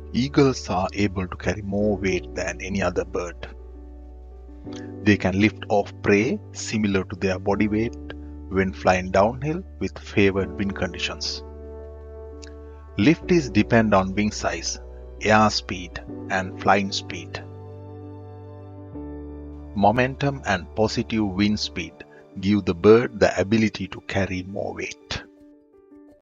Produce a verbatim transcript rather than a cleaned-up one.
Eagles are able to carry more weight than any other bird. They can lift off prey similar to their body weight when flying downhill with favored wind conditions. Lift is depend on wing size, airspeed, and flying speed. Momentum and positive wind speed give the bird the ability to carry more weight.